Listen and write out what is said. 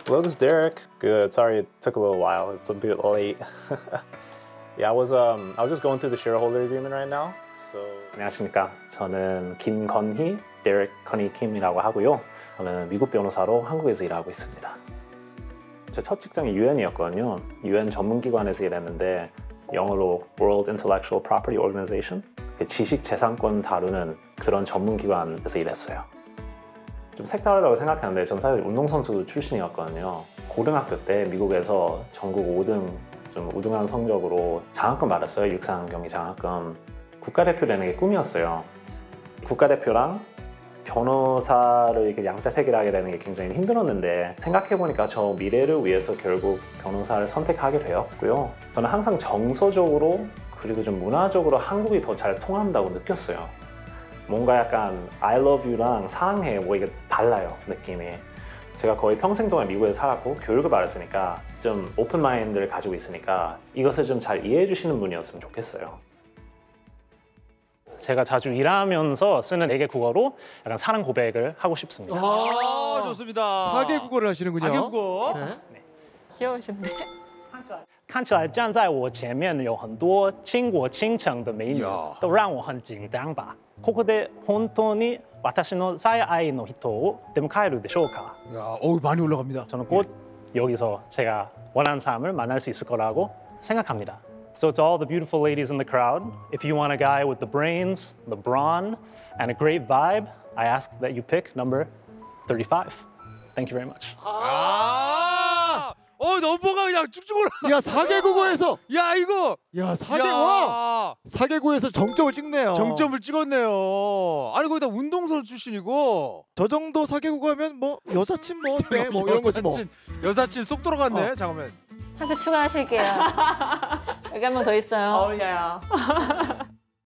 Hello, this is Derek. Good. Sorry it took a little while. It's a bit late. Yeah, I was just going through the shareholder agreement right now. So 안녕하십니까. 저는 김건희, 데렉 커니 킴이라고 하고요. 저는 미국 변호사로 한국에서 일하고 있습니다. 제 첫 직장이 UN이었거든요. UN 전문기관에서 일했는데 영어로 World Intellectual Property Organization, 지식 재산권 다루는 그런 전문기관에서 일했어요. 좀 색다르다고 생각하는데 전 사실 운동선수 출신이었거든요. 고등학교 때 미국에서 전국 5등, 좀 우등한 성적으로 장학금 받았어요. 육상 경기 장학금. 국가대표 되는 게 꿈이었어요. 국가대표랑 변호사를 이렇게 양자택일하게 되는 게 굉장히 힘들었는데 생각해보니까 저 미래를 위해서 결국 변호사를 선택하게 되었고요. 저는 항상 정서적으로 그리고 좀 문화적으로 한국이 더 잘 통한다고 느꼈어요. 뭔가 약간 I love you랑 사랑해 뭐 이게 달라요, 느낌이. 제가 거의 평생 동안 미국에 살았고 교육을 받았으니까 좀 오픈 마인드를 가지고 있으니까 이것을 좀 잘 이해해 주시는 분이었으면 좋겠어요. 제가 자주 일하면서 쓰는 4개 국어로 약간 사랑 고백을 하고 싶습니다. 아, 좋습니다. 4개 국어를 하시는군요. 4개 국어. 네. 귀여우신데? 看起来站在我前面有很多倾国倾城的美女都让我很紧张吧。ここで本当に私の最愛の人を出迎えるでしょうか。 야, 많이 올라갑니다. 저는 곧 여기서 제가 원하는 사람을 만날 수 있을 거라고 생각합니다. So to all the beautiful ladies in the crowd, if you want a guy with the brains, the brawn, and a great vibe, I ask that you pick number 35. Thank you very much. 넘버가 그냥 쭉쭉 올라. 야, 4개 국어에서 야, 이거. 야, 4개 와. 4개 국어에서 정점을 찍네요. 정점을 찍었네요. 아니 거기다 운동선수 출신이고. 저 정도 4개 국어하면 뭐 여사친 뭐 어때? 뭐 이런 거지 뭐. 여사친 쏙 들어갔네. 잠깐만. 한 표 추가하실게요. 여기 한 명 더 있어요. 어울려요.